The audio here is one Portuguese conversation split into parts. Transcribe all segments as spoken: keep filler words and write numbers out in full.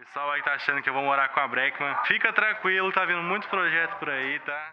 pessoal aí tá achando que eu vou morar com a Breckman. Fica tranquilo, tá vindo muito projeto por aí, tá?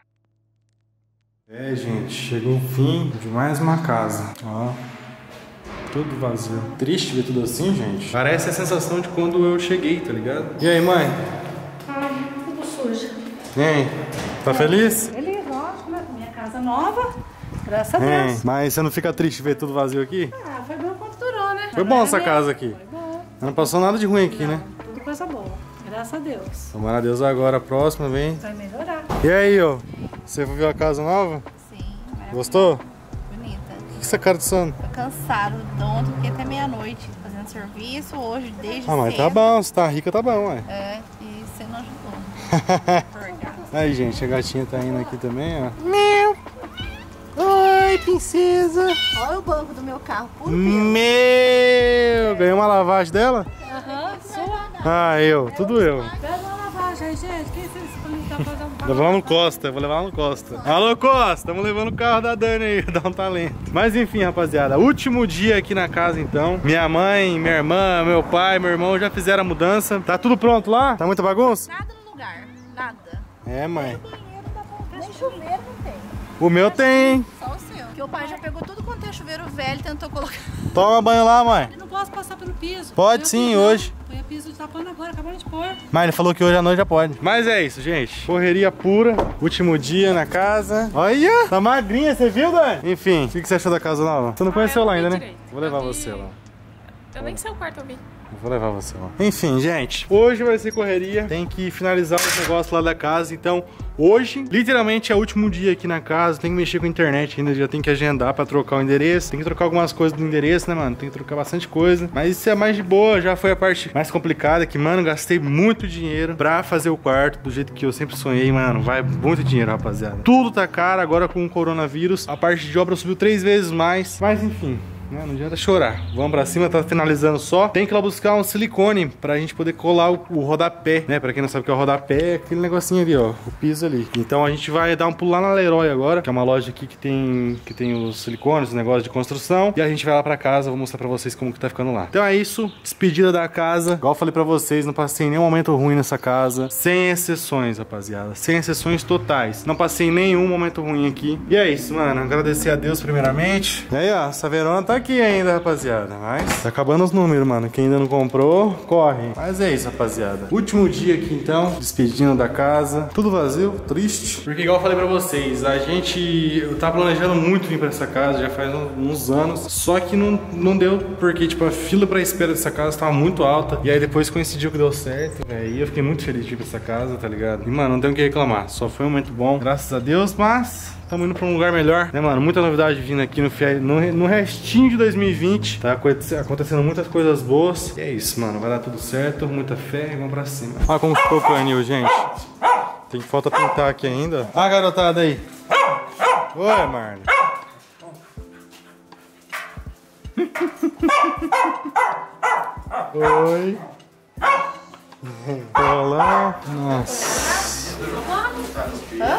É, gente, chegou o fim de mais uma casa, ó. Tudo vazio. Triste ver tudo assim, gente. Parece a sensação de quando eu cheguei, tá ligado? E aí, mãe? Ai, tudo suja. E aí, tá feliz? Feliz, lógico, né? Minha casa nova, graças a É, Deus. mas você não fica triste ver tudo vazio aqui? Ah, foi bom quanto durou, né? Foi bom essa casa aqui. Foi bom. Não passou nada de ruim aqui, Não, né? tudo coisa boa, graças a Deus. Tomara a Deus agora, a próxima, vem. Vai melhorar. E aí, ó? Você viu a casa nova? Sim, maravilhosa. Gostou? Bonita. O que você cara de sono? Tô cansado de ontem, fiquei até meia-noite fazendo serviço, hoje desde Ah, mas cedo. tá bom, você tá rica, tá bom, ué. É, e você não ajudou. Verdade. Aí, gente, a gatinha tá indo aqui também, ó. Meu! Oi, princesa! Olha o banco do meu carro, puro pelo. Meu! Ganhou uma lavagem dela? Aham, sua. Ah, eu, tudo eu. Pega uma lavagem aí, gente. Quem se tá fazendo um Levar lá no Costa, vou levar lá no Costa. Alô, Costa, estamos levando o carro da Dani aí, dá um talento. Mas enfim, rapaziada, último dia aqui na casa então. Minha mãe, minha irmã, meu pai, meu irmão já fizeram a mudança. Tá tudo pronto lá? Tá muita bagunça? Nada no lugar, nada. É, mãe. Nem chuveiro não tem. O meu tem. Só o seu. Porque o pai já pegou tudo quanto é chuveiro velho e tentou colocar. Toma banho lá, mãe. Eu não posso passar pelo piso. Pode Põe o sim, piso, hoje. não. Põe o piso de tapando agora, acabando de pôr. Mas ele falou que hoje à noite já pode. Mas é isso, gente. Correria pura. Último dia na casa. Olha, tá magrinha, você viu, Dani? Enfim, o que você achou da casa nova? Você não conheceu lá ainda, né? Vou levar você lá. Eu nem sei o quarto eu vi. Vou levar você lá. Enfim, gente, hoje vai ser correria. Tem que finalizar os negócios lá da casa. Então, hoje, literalmente, é o último dia aqui na casa. Tem que mexer com a internet ainda. Já tem que agendar pra trocar o endereço. Tem que trocar algumas coisas do endereço, né, mano? Tem que trocar bastante coisa. Mas isso é mais de boa. Já foi a parte mais complicada. Que, mano, gastei muito dinheiro pra fazer o quarto do jeito que eu sempre sonhei, mano. Vai muito dinheiro, rapaziada. Tudo tá caro. Agora com o coronavírus, a parte de obra subiu três vezes mais. Mas, enfim... Não, não adianta chorar. Vamos pra cima, tá finalizando só. Tem que ir lá buscar um silicone pra gente poder colar o, o rodapé, né? Pra quem não sabe o que é o rodapé, é aquele negocinho ali, ó. O piso ali. Então a gente vai dar um pulo lá na Leroy agora, que é uma loja aqui que tem, que tem os silicones, os negócios de construção. E a gente vai lá pra casa, vou mostrar pra vocês como que tá ficando lá. Então é isso. Despedida da casa. Igual eu falei pra vocês, não passei nenhum momento ruim nessa casa. Sem exceções, rapaziada. Sem exceções totais. Não passei nenhum momento ruim aqui. E é isso, mano. Agradecer a Deus primeiramente. E aí, ó. Essa Verona tá aqui ainda, rapaziada, mas tá acabando os números, mano. Quem ainda não comprou, corre. Mas é isso, rapaziada. Último dia aqui, então, despedindo da casa. Tudo vazio, triste. Porque igual eu falei pra vocês, a gente... Eu tava planejando muito vir pra essa casa, já faz uns anos. Só que não, não deu, porque, tipo, a fila pra espera dessa casa tava muito alta. E aí depois coincidiu que deu certo, velho. E eu fiquei muito feliz de ir pra essa casa, tá ligado? E, mano, não tenho o que reclamar. Só foi um momento bom, graças a Deus, mas... Estamos indo pra um lugar melhor, né, mano? Muita novidade vindo aqui no, no, no restinho de dois mil e vinte. Tá acontecendo muitas coisas boas. E é isso, mano. Vai dar tudo certo, muita fé e vamos pra cima. Olha como ficou o canil, gente. Tem que falta pintar aqui ainda. Olha a garotada aí. Oi, Marlon. Oi. Olá. Nossa. Hã?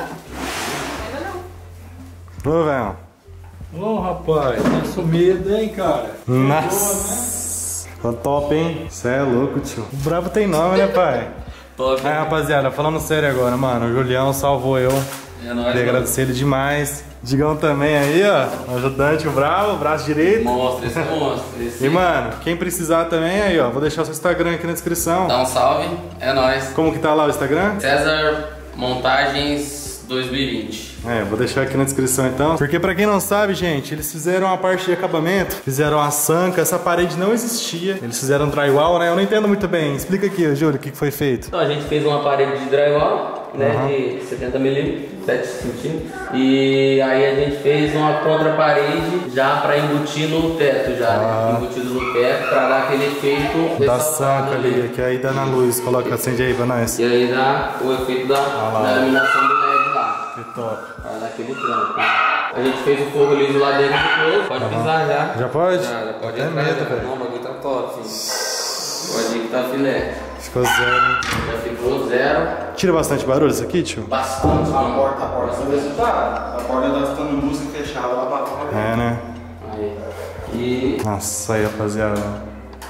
Ô, velho. Ô, rapaz, tá sumido, hein, cara? Nossa. Tá top, hein? Cê é louco, tio. O brabo tem nome, né, pai? Top. Aí, rapaziada, falando sério agora, mano. O Julião salvou eu. É nóis. Queria agradecer ele demais. Digão também aí, ó. O ajudante, o bravo, o braço direito. Monstro, esse é monstro. Esse... E, mano, quem precisar também aí, ó. Vou deixar o seu Instagram aqui na descrição. Dá um salve, é nóis. Como que tá lá o Instagram? César Montagens dois mil e vinte. É, vou deixar aqui na descrição então. Porque pra quem não sabe, gente, eles fizeram a parte de acabamento, fizeram a sanca, essa parede não existia. Eles fizeram drywall, né? Eu não entendo muito bem. Explica aqui, Júlio, o que foi feito. Então a gente fez uma parede de drywall, né, Uhum. de setenta milímetros, sete centímetros. E aí a gente fez uma contra-parede já pra embutir no teto já, Ah. né? Embutido no teto pra dar aquele efeito Da ressaltado sanca ali, que aí dá na luz. Coloca, acende aí pra nós. E aí dá o efeito da, lá. da iluminação do L E D lá. Que top. Pra dar aquele trampo. A gente fez o forro liso lá dentro depois. Pode pisar já. Já pode? Já, já pode Até entrar. medo, já. velho. Não, o bagulho tá top, filho. Pode ir que tá filé. Ficou zero. Já ficou zero. Tira bastante barulho isso aqui, tio? Bastante. A porta, a porta, você resultado. A porta tá ficando música fechada lá pra fora. É, né? Aí. E Nossa, aí, rapaziada.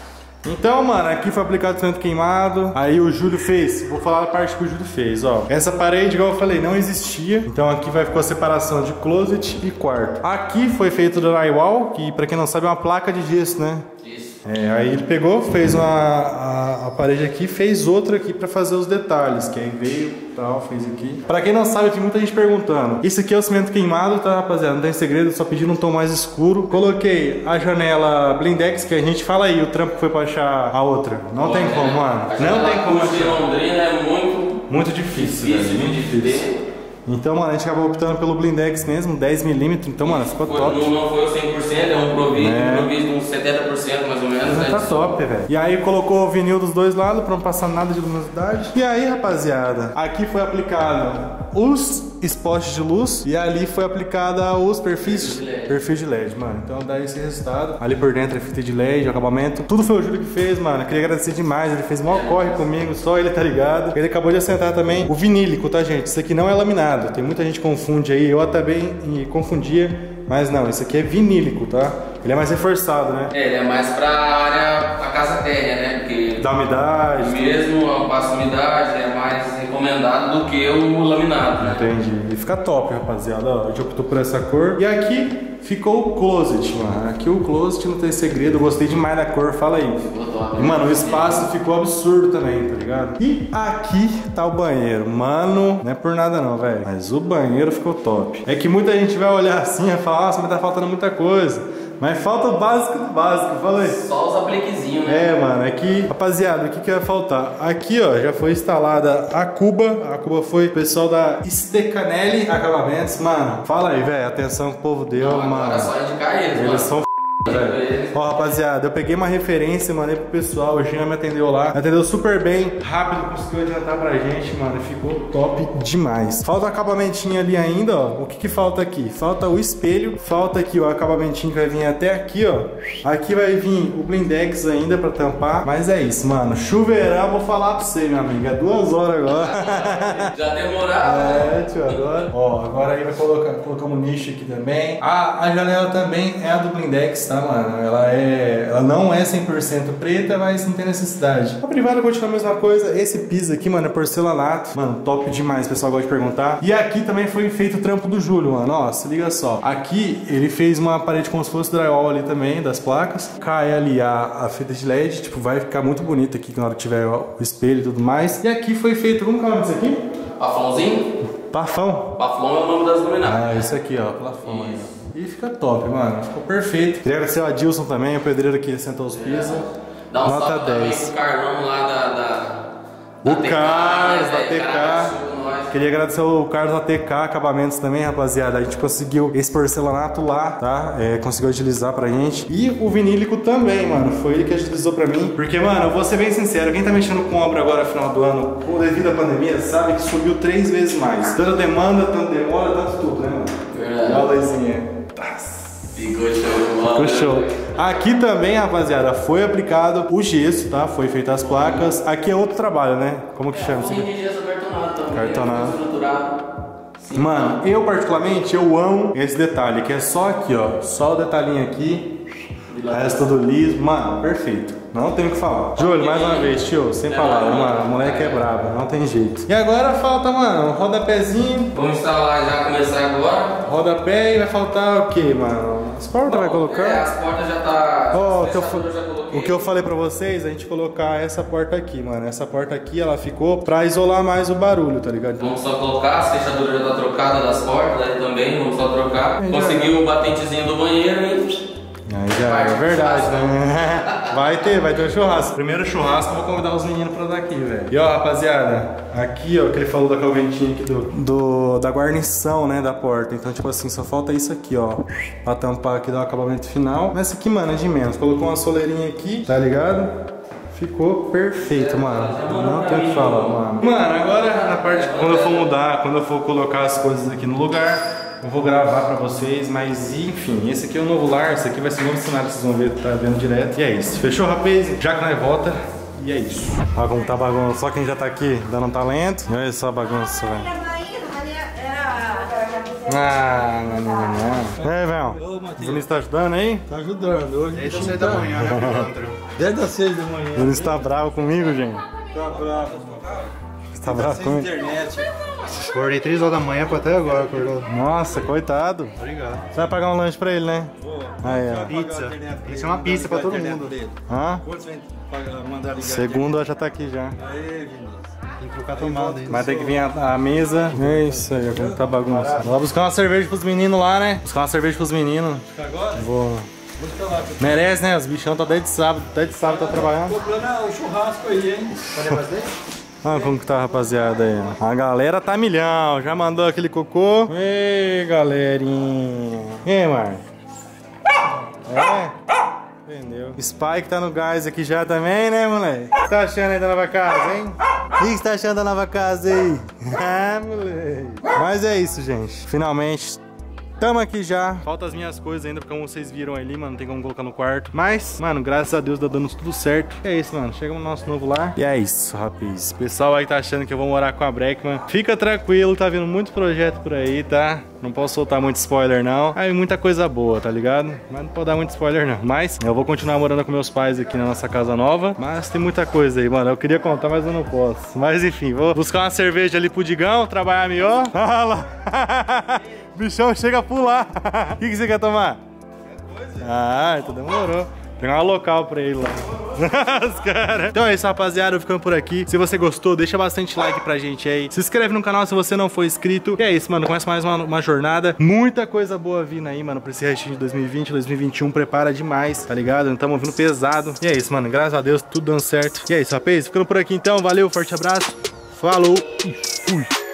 Então, mano, aqui foi aplicado cimento queimado. Aí o Júlio fez, vou falar a parte que o Júlio fez, ó. Essa parede, igual eu falei, não existia. Então aqui vai ficar a separação de closet e quarto. Aqui foi feito drywall, que pra quem não sabe é uma placa de gesso, né? Isso. É, aí ele pegou, fez uma a, a parede aqui, fez outra aqui pra fazer os detalhes, que aí veio tal, fez aqui. Pra quem não sabe, tem muita gente perguntando. Isso aqui é o cimento queimado, tá, rapaziada? Não tem segredo, só pedindo um tom mais escuro. Coloquei a janela blindex, que a gente fala aí, o trampo que foi pra achar a outra. Não Pô, tem como, mano. Não tem como. A de Londrina é muito, muito difícil, difícil velho, de difícil. Então, mano, a gente acabou optando pelo blindex mesmo, dez milímetros, então, mano, ficou foi, top. Não, não foi o cem por cento, é um proviso, é. um proviso de uns setenta por cento mais ou menos. Mas tá top, velho. E aí colocou o vinil dos dois lados pra não passar nada de luminosidade. E aí, rapaziada, aqui foi aplicado os spots de luz e ali foi aplicada os perfis, perfis de L E D, mano. Então dá esse resultado. Ali por dentro é fita de L E D, o acabamento. Tudo foi o Júlio que fez, mano. Eu queria agradecer demais. Ele fez maior corre comigo, só ele tá ligado. Ele acabou de assentar também o vinílico, tá, gente? Isso aqui não é laminado. Tem muita gente que confunde aí. Eu até bem confundia, mas não, isso aqui é vinílico, tá? Ele é mais reforçado, né? É, ele é mais pra área, a casa térrea, né? Porque da umidade. Mesmo a passa umidade é mais recomendado do que o laminado, né? Entendi. E fica top, rapaziada. Ó, a gente optou por essa cor. E aqui ficou o closet, mano. Aqui o closet não tem segredo. Eu gostei demais da cor, fala aí. Ficou top. E, mano, o espaço ficou absurdo também, tá ligado? E aqui tá o banheiro. Mano, não é por nada não, velho. Mas o banheiro ficou top. É que muita gente vai olhar assim e falar, nossa, mas tá faltando muita coisa. Mas falta o básico do básico, fala aí. Só os apliquezinhos, né? É, mano, aqui, rapaziada, o que que vai faltar? Aqui, ó, já foi instalada a cuba. A cuba foi o pessoal da Stecanelli Acabamentos. Mano, fala aí, velho, atenção que o povo deu, Não, mano. É só indicar eles, Eles mano. são velho. Ó, rapaziada, eu peguei uma referência, mandei pro pessoal, o Jean me atendeu lá, me atendeu super bem, rápido, conseguiu adiantar pra gente, mano, ficou top demais. Falta o acabamentinho ali ainda, ó, o que que falta aqui? Falta o espelho, falta aqui o acabamentinho que vai vir até aqui, ó, aqui vai vir o blindex ainda pra tampar, mas é isso, mano, chuveirão, vou falar pra você, meu amigo, é duas horas agora. Já demorava. É, tio, agora. Ó, agora aí vai colocar, colocamos um nicho aqui também. A, a janela também é a do blindex, tá, mano? Ela é, ela não é cem por cento preta, mas não tem necessidade. A privada continua a mesma coisa. Esse piso aqui, mano, é porcelanato. Mano, top demais, o pessoal gosta de perguntar. E aqui também foi feito o trampo do Júlio, mano. Ó, se liga só. Aqui ele fez uma parede como se fosse drywall ali também, das placas. Cai ali a, a fita de L E D, tipo, vai ficar muito bonito aqui na hora que tiver o espelho e tudo mais. E aqui foi feito, como que é o nome disso aqui? Pafãozinho? Pafão. Pafão é o nome das luminárias. Ah, isso aqui, ó, plafão aí, ó. E fica top, mano. Ficou perfeito. Queria agradecer ao Adilson também, o pedreiro que sentou os pisos. É. Dá um nota salve dez. Também pro Carlão lá da... da... O da Carlos, da T T K. Queria agradecer o Carlos da T K Acabamentos também, rapaziada. A gente conseguiu esse porcelanato lá, tá? É, conseguiu utilizar pra gente. E o vinílico também, mano. Foi ele que utilizou pra mim. Porque, mano, eu vou ser bem sincero. Quem tá mexendo com obra agora, final do ano, devido à pandemia, sabe que subiu três vezes mais. Tanta demanda, tanta demora, tanto tudo, né, mano? Verdade. Olha a luzinha. Ficou show, mano. Ficou show. Aqui também, rapaziada, foi aplicado o gesso, tá? Foi feito as placas. Aqui é outro trabalho, né? Como que chama isso aqui? de gesso cartonado também. Cartonado. Estruturado. Sim. Mano, eu particularmente, eu amo esse detalhe, que é só aqui, ó. Só o detalhinho aqui. O resto tudo liso. Mano, perfeito. Não tem o que falar. Júlio, mais uma vez, tio, sem palavras, mano. O moleque é brabo, não tem jeito. E agora falta, mano, rodapézinho. Vamos instalar já, começar agora. Rodapé e vai faltar o que, mano? As portas vai colocar? É, as portas já tá... Ó, o que eu já O que eu falei pra vocês, a gente colocar essa porta aqui, mano. Essa porta aqui, ela ficou pra isolar mais o barulho, tá ligado? Vamos só colocar, as fechaduras já tá trocada das portas, aí também, vamos só trocar. Conseguiu o batentezinho do banheiro e... Aí já é verdade, né? Vai ter, vai ter um churrasco. Primeiro churrasco, eu vou convidar os meninos pra dar aqui, velho. E ó, rapaziada, aqui, ó, que ele falou da calventinha aqui do, do... da guarnição, né, da porta. Então, tipo assim, só falta isso aqui, ó, pra tampar aqui, dar o acabamento final. Mas esse aqui, mano, é de menos. Colocou uma soleirinha aqui, tá ligado? Ficou perfeito, mano. Não tem o que falar, mano. Mano, agora na parte, quando eu for mudar, quando eu for colocar as coisas aqui no lugar, eu vou gravar pra vocês, mas enfim, esse aqui é o novo lar, esse aqui vai ser o novo cenário que vocês vão ver, tá vendo direto. E é isso, fechou, rapaz? Já que nós volta, e é isso. Olha como tá bagunça, só quem já tá aqui dando talento. Olha só a bagunça, velho. Ah, não, não, não. E aí, velho? Ô, O Matheus. Vinícius tá ajudando aí? Tá ajudando. Hoje Desde as seis da manhã, né, pilantra? Desde as seis da O manhã. Vinícius tá bravo comigo, gente. Tá bravo. Você tá bravo Sem comigo? internet. Acordei três horas da manhã pra até agora, acordou. Nossa, coitado. Obrigado. Você vai pagar um lanche pra ele, né? Pô, Aí, ó. Pizza. Isso é uma pizza pra todo mundo. Hã? Quantos vem pagar, mandar ligar? Segundo já tá aqui já. Aê, Vinícius. Tem que trocar a tomada aí. Mas tem que vir a, a mesa. É isso aí, como tá bagunça. Vou lá buscar uma cerveja pros meninos lá, né? Buscar uma cerveja pros meninos. Agora? Vou. Busca lá. Merece, né? Os bichão tá desde sábado. Desde sábado tá trabalhando. Cobrando o churrasco aí, hein? Pode mais dele? Olha como que tá, rapaziada, aí, ó. A galera tá milhão. Já mandou aquele cocô. Ei, galerinha. E aí, Mar? É? Entendeu? Spike tá no gás aqui já também, né, moleque? O que você tá achando aí da nova casa, hein? O que você tá achando da nova casa aí? Ah, moleque. Mas é isso, gente. Finalmente... Tamo aqui já. Falta as minhas coisas ainda, porque como vocês viram ali, mano, não tem como colocar no quarto. Mas, mano, graças a Deus tá dando tudo certo. E é isso, mano. Chegamos no nosso novo lar. E é isso, rapaz. Pessoal aí tá achando que eu vou morar com a Breckman. Fica tranquilo, tá vindo muito projeto por aí, tá? Não posso soltar muito spoiler, não. Aí muita coisa boa, tá ligado? Mas não pode dar muito spoiler, não. Mas eu vou continuar morando com meus pais aqui na nossa casa nova. Mas tem muita coisa aí, mano. Eu queria contar, mas eu não posso. Mas enfim, vou buscar uma cerveja ali pro Digão, trabalhar melhor. Olha lá. Bichão chega a pular. O que, que você quer tomar? Ah, então demorou. Pegar uma local pra ele lá. Os cara. Então é isso, rapaziada. Eu ficando por aqui. Se você gostou, deixa bastante like pra gente aí. Se inscreve no canal se você não for inscrito. E é isso, mano. Começa mais uma, uma jornada. Muita coisa boa vindo aí, mano. Pra esse restinho de dois mil e vinte, dois mil e vinte e um. Prepara demais, tá ligado? Estamos vindo pesado. E é isso, mano. Graças a Deus, tudo dando certo. E é isso, rapaz. Ficando por aqui então. Valeu, forte abraço. Falou e fui.